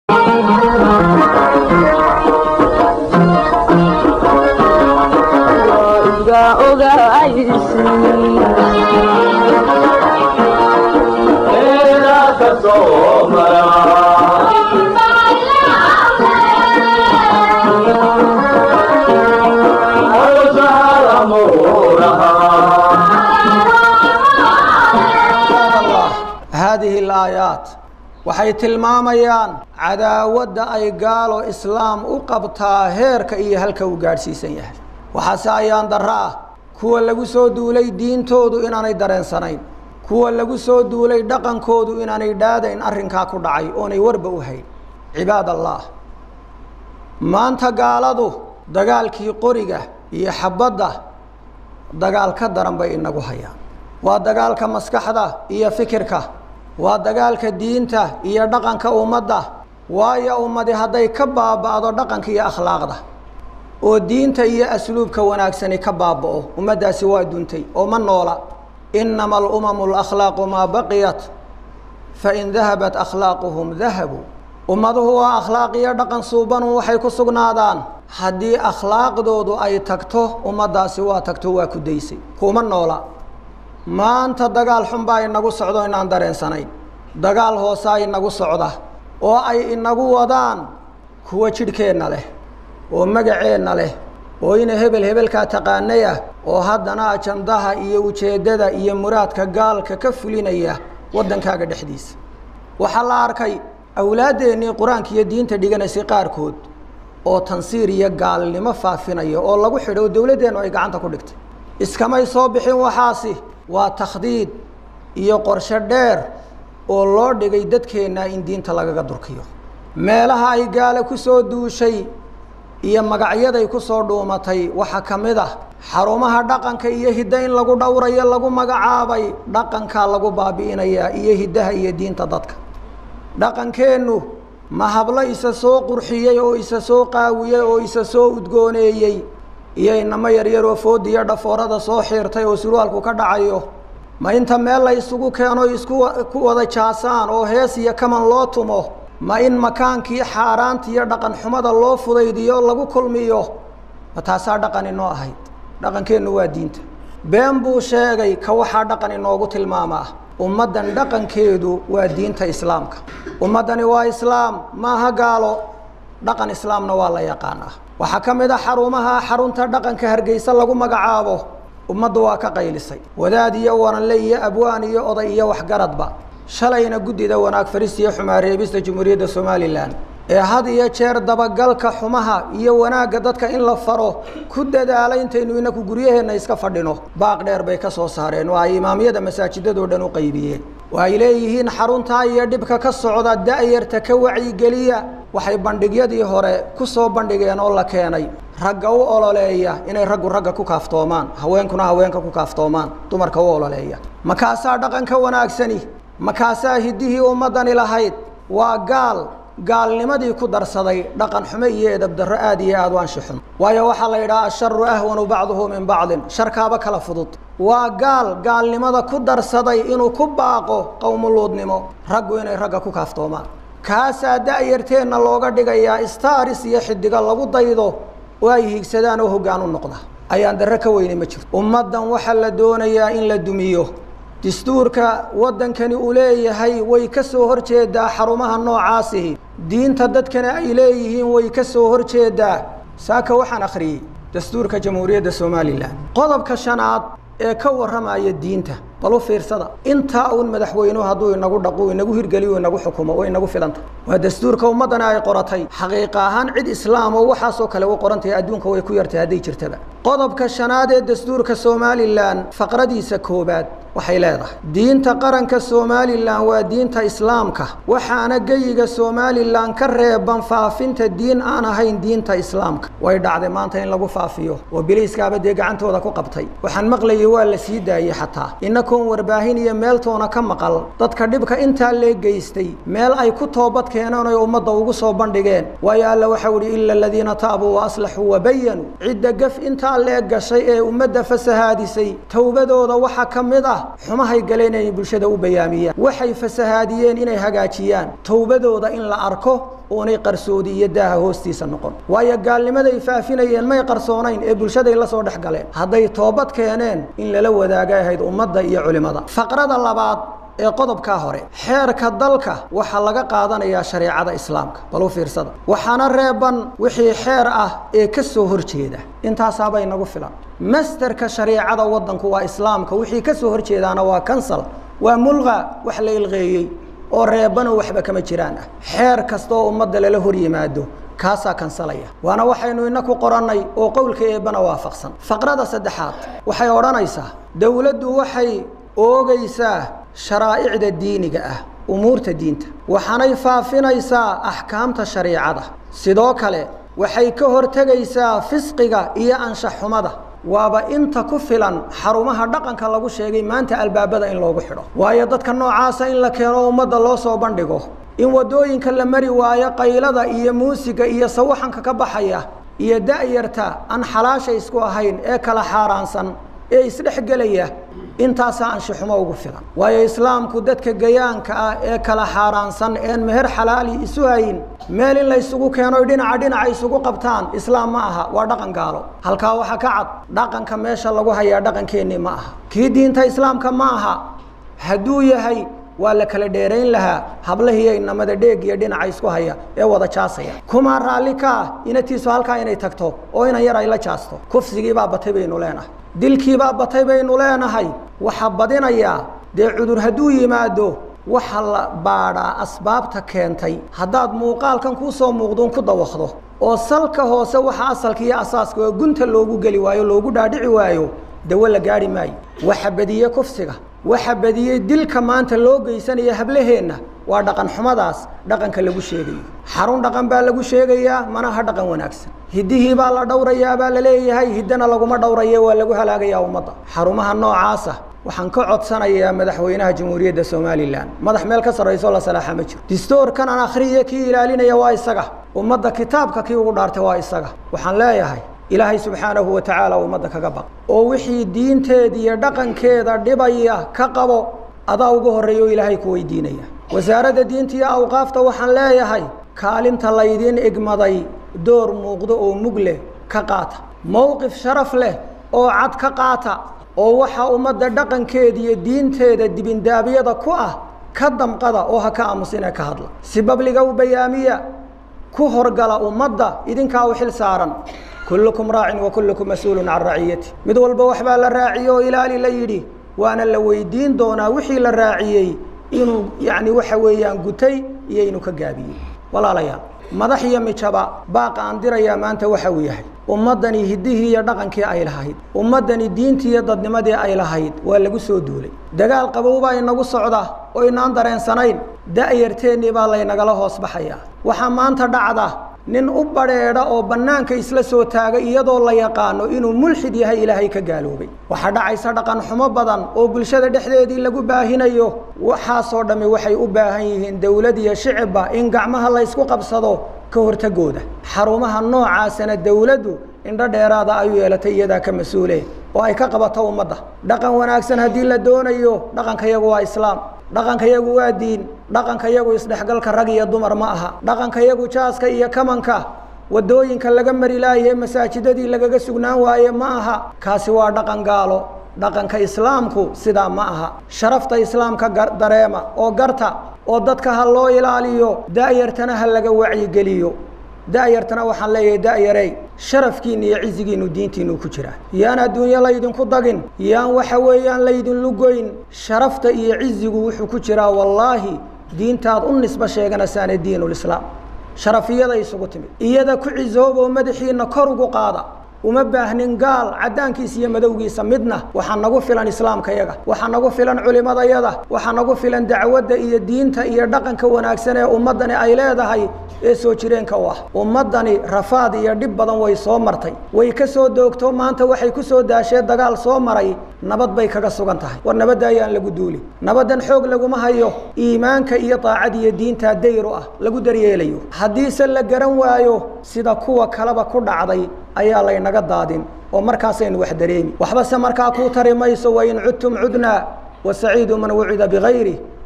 هذه الآيات waxay tilmaamayaan cadaawada ay gaalo islaam u qabtaa heerka iyo halka uu gaarsiisan yahay waxa ayaan daraa kuwa lagu soo duulay diintoodu inaanay dareensanayn kuwa lagu soo duulay dhaqankoodu inaanay dhaadayn arrinka ku dhacay oo ay warba u hayn cibaad allah maanta gaaladu dagaalkii qoriga iyo xabadda dagaal ka daran bay inagu hayaan waa dagaalka maskaxda iyo fikirka waa dagaalka diinta iyo dhaqanka ummadda waayo ummadi haday ka baaba'do dhaqanka iyo akhlaaqda oo diinta iyo asluubka wanaagsan ka baaba'o ummadaasi waa duntay oo ma noola innamal umamul akhlaaqu ma baqiyat fa in dhahabat akhlaaquhum dhahabu ummaduhu waa akhlaaq iyo dhaqan suuban waxay ku sugnaadaan haddii akhlaaqdoodu ay tagto ummadaasi waa tagto waa ku daysay kuma noola maanta dagaal xun baa inagu socdo inaan dareensanayn dagaal hoose ay inagu socda oo ay inagu wadaan kuwa jidhkeenna leh oo magaceenna leh oo ina hebelka taqaanaya oo haddana ajandaha iyo ujeedada iyo muraadka gaalka ka fulinaya wadankaaga dhexdiisa waxa la arkay awlaadeennii quraanka iyo diinta dhiganaysay qaarkood oo tansiir iyo gaalnimo faafinaya oo lagu xidho dawladdeenu ay gacanta ku dhigtay iskamay soo bixin waxaasi waa takhdiid iyo qorshe dheer oo loo dhigay dadkeena in diinta lagaga durkiyo meelaha ay gaala ku soo duushay iyo magacyaday ku soo dhuumatay waxa kamid ah xarumaha dhaqanka iyo hidda in lagu dhowrayo lagu magacaabay dhaqanka lagu baabi'inaya iyo hiddaha iyo diinta dadka dhaqankeenu ma habla isa soo qurxiyay oo isa soo qaawiyay oo isa soo udgooneeyay iyo inama yaryar oo foodiya dhafoorada soo xiirtay oo surwaalku ka dhacayo ma inta meel la isugu keeno isku ku wada jaasaan oo hees iyo kaman loo tumo ma in makaankii xaaraanta iyo dhaqan xumada loo fudaydiyo lagu kulmiyo mataasaa dhaqan inoo ahayd dhaqankeenu waa diinta been buu sheegay ka waxa dhaqan inoogu tilmaamaa ummadan dhaqankeedu waa diinta islaamka ummadani waa islaam maaha gaalo dhaqan islaamna waa la yaqaanaa waxa kamid ah xarunta dhaqanka Hargeysa lagu magacaabo ummaddu waa ka qaylisay wadaad iyo waranle iyo abwaan iyo oday iyo wax garadba shalayna gudida wanaag fariisiyo xumaareebista Jamhuuriyadda Soomaaliland ee had iyo jeer dabagalka xumaha iyo wanaaga dadka in la faro ku dadaalay intaynu inaku guryaheena iska fadhino baaq dheer bay ka soo saareen waa imaamiyada masaajidada dhan u qaybiyeen way leeyihiin xarunta iyo dhibka ka socda daayirta ka wacyi galiya waxay bandhigyadii hore ku soo bandhigeen oo la keenay ragga u ololeeya inay ragga ku kaaftoomaan haweenkuna haweenka ku kaaftoomaan dumarka u ololeeya makaasaa dhaqanka wanaagsani makaasaa hidihii ummadani lahayd waa gaalnimadii ku darsaday dhaqan xumo iyo edab darro aad iyo aad waan shixun waayo waxa la yiraahdaa sharru ahwanu ba'dahu min ba'd sharkaaba kala fudud waa gaalnimada ku darsaday inuu ku baaqo qowmuluudnimo raggu inay ragga ku kaaftoomaan kaasa daayirteena looga dhigayaa istaaris iyo xidiga lagu daydo way higsadaan oo hoggaan u noqda ayaan darro ka weyn ma jirto ummadan waxa la doonayaa in la dumiyo dastuurka wadankani uu leeyahay way ka soo horjeedaa xarumaha noocaasi diinta dadkana ay leeyihiin way ka soo horjeedaa saaka waxaan akhriyay dastuurka Jamhuuriyadda Soomaaliland qodobka shanaad ee ka waramaya diinta balu fiirsada inta uu madaxweynuhu haduu inagu dhaqo inagu hirgaliyo inagu xukumo oo inagu filanta waa dastuurka ummadana ay qoratay xaqiiqa ahaan cid islaam oo waxa soo kale u qorantay adduunka way ku yartay haday jirtaba qodobka shanaad ee dastuurka Soomaaliland faqradiisa koobaad waxay leedahay diinta qaranka Soomaaliland waa diinta islaamka waxaana gayiga Soomaaliland ka reeban faafinta diin aan ahayn diinta islaamka way dhacday maanta in lagu faafiyo oo biliiskaaba gacantooda ku qabtay waxaan maqlayay waa la sii daayay xataa inakoon warbaahin iyo meeltoona ka maqal dadka dhibka inta la geystay meel ay ku toobad keenaan oo ummadda ugu soo bandhigeen way alla waxa wari illa alladina taabu wa aslahu wa bayanu cidda gaf inta la gashay ee ummadda fasahaadisay tawbadooda waxa kamid ah xumahay galeen bulshada u bayaamiyaan waxay fasahaadiyeen inay hagaajiyaan tawbadooda in la arko oonay qarsoodi iyo daaha hoostiisa noqon waayo gaalnimaday faafinayeen may qarsoonayn ee bulshaday la soo dhex galeen hadday toobad keeneen in lala wadaaga ahayd ummadda iyo culimada faqrada labaad ee qodobka hore xeerka dalka waxa laga qaadanayaa shariicada islaamka bal u fiirsada waxaana reeban wixii xeer ah ee ka soo horjeeda intaasaabay nagu filan masterka shariicada waddanku waa islaamka wixii ka soo horjeedaana waa kansal waa mulqa wax la ilqeeyey oo reeban oo waxba kama jiraan ah xeer kasta oo ummadda lala hor yimaado kaasaa kansalaya waana waxaynu inaku qorannay oo qowlka eebbana waafaqsan faqrada saddexaad waxay odhanaysaa dowladdu waxay oogaysaa sharaa'icda diiniga ah umuurta diinta waxaanay faafinaysaa axkaamta shariicada sidoo kale waxay ka hortegaysaa fisqiga iyo anshax xumada waaba inta ku filan xarumaha dhaqanka lagu sheegay maanta albaabada in loogu xidho waayo dadka noocaasa in la keeno ummadda loo soo bandhigo in waddooyinka la mari waayo qaylada iyo muusiga iyo sawaxanka ka baxaya iyo da'yarta aan xalaasha isku ahayn ee kala xaaraansan ee isdhexgelaya intaasaa anshaxumo ugu filan waayo islaamku dadka gayaanka ah ee kala xaaraansan een meher xalaali isu hayn meel in la isugu keeno dhinaca isugu qabtaan islaam ma aha waa dhaqan gaalo halkaa waxa ka cad dhaqanka meesha lagu hayaa dhaqankeennii ma aha kii diinta islaamka ma aha hadduu yahay waa la kala dheerayn lahaa hablahii inamada dheeg iyo dhinaca isku haya ee wada jaasaya kuma raalli ka ah inatiisu halkaa inay tagto oo inan yar ay la jaasto kufsigii baa batay baynu leenahay dilkii baa batay baynu leenahay waxa badinayaa dee cudur hadduu yimaado waxa la baadhaa asbaabta keentay haddaad muuqaalkan kuu soo muuqdoon ku dawaqdo oo salka hoose waxa asalka iyo asaaska oo gunta loogu geli waayo loogu dhaadhici waayo dawo la gaari maayo waxa badiye kufsiga waxa badiyey dilka maanta loo geysanaya hablaheenna waa dhaqan xumadaas dhaqanka lagu sheegayo xarun dhaqan baa lagu sheegayaa manaha dhaqan wanaagsan hiddihii baa la dhowrayaa baa la leeyahay hiddana laguma dhowrayo waa lagu halaagayaa ummadda xarumaha noocaasa waxaan ka codsanayaa madaxweynaha jamhuuriyadda somalilan madax meel ka sarrayso la salaaxa ma jiro distoorkan aan akhriye kii ilaalinaya waa isaga ummadda kitaabka kii ugu dhaartay waa isaga waxaan leeyahay ilaahay subxaanahu wa tacaala ummadda kaga baq oo wixii diinteeda iyo dhaqankeeda dhibaya ka qabo adaa ugu horreeya oo ilaahay ku weydiinaya wasaaradda diinta iyo awqaafta waxaan leeyahay kaalinta laydiin igmaday door muuqdo oo mug leh ka qaata mowqif sharaf leh oo cad ka qaata oo waxa ummadda dhaqankeeda iyo diinteeda dibindaabyada ku ah ka damqada oo ha ka aamusina ka hadla si babliga u bayaamiya ku horgala ummadda idinkaa u xil saaran كلكم راع وكلكم مسؤول عن رعيته mid walba wax baa la raaciyo ilaali la yidhi waana la weydiin doonaa wixii la raaciyey inuu yani waxa weeyaan gutay iyo inuu ka gaabiyey walaalayaal madax iyo mijaba baaqa aan dirayaa maanta waxa uu yahay ummadani hiddihii iyo dhaqankii ay lahayd ummadani diintii iyo dadnimadii ay lahayd waa lagu soo duulay dagaal qabow baa inagu socda oo inaan dareensanayn da'yarteennii baa laynagala hoos baxayaa waxaa maanta dhacda nin u badheedha oo bannaanka isla soo taagay iyadoo la yaqaano inuu mulxid yahay ilaahay ka gaaloobay waxaa dhacaysa dhaqan xumo badan oo bulshada dhexdeedii lagu baahinayo waxaasoo dhammi waxay u baahan yihiin dowlad iyo shicibba in gacmaha la ysku qabsado ka hortagooda xarumaha noocaasana dowladdu indho dheeraada ayuu yeelatay iyadaa ka mas-uule oo ay ka qabato ummadda dhaqan wanaagsan haddii la doonayo dhaqankayagu waa islaam dhaqankayagu waa diin dhaqankayagu isdhexgalka rag iyo dumar ma aha dhaqankayagu jaaska iyo kamanka waddooyinka laga mari laayay masaajidadii lagaga sugnaan waaye ma aha kaasi waa dhaqan gaalo dhaqanka islaamku sidaa ma aha sharafta islaamka dareema oo garta oo dadka ha loo ilaaliyo da'yartana ha laga wacyigeliyo da'yartana waxaan leeyahay da'yarey sharafkiina iyo cizigiinu diintiinu ku jira yaan adduunyo laydinku dagin yaan waxa weeyaan laydin lugoyn sharafta iyo cizigu wuxuu ku jiraa wallaahi diintaad u nisba sheeganasaana diinulislaam sharafiyada isugu timid iyada ku cizoob oo madaxiina kor ugu qaada uma baahnin gaal caddaankiisa iyo madowgiisa midna waxaa nagu filan islaamkayaga waxaa nagu filan culimadayada waxaa nagu filan dacwadda iyo diinta iyo dhaqanka wanaagsan ee ummaddani ay leedahay ee soo jireenka u ah ummaddani rafaad iyo dhib badan way soo martay way ka soo doogto maanta waxay ku soo daashee dagaal soo maray nabad bay kaga sugan tahay war nabadda ayaan lagu duuli nabaddan xoog laguma hayo iimaanka iyo daacad iyo diintaa dayru ah lagu daryeelayo haddiise la garan waayo sida kuwa kaleba ku dhacday ayaa laynaga daadin oo markaasaynu wax dareemi waxbase markaa kuu tari mayso wain cudtum cudnaa wasaciidu man wucida bigayri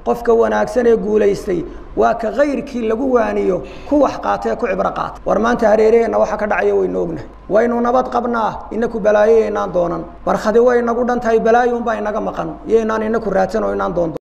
qofka wanaagsan ee guulaystay waa ka kayrkii lagu waaniyo ku wax qaatee ku cibro qaata war maanta hareeraheenna waxa ka dhacaya waynu ognahay waynu nabad qabnaa inaku balaayo inaan doonan barkhadi way nagu dhan tahay balaayo unbaa inaga maqan iyo inaan inaku raadsan oo inaan doonto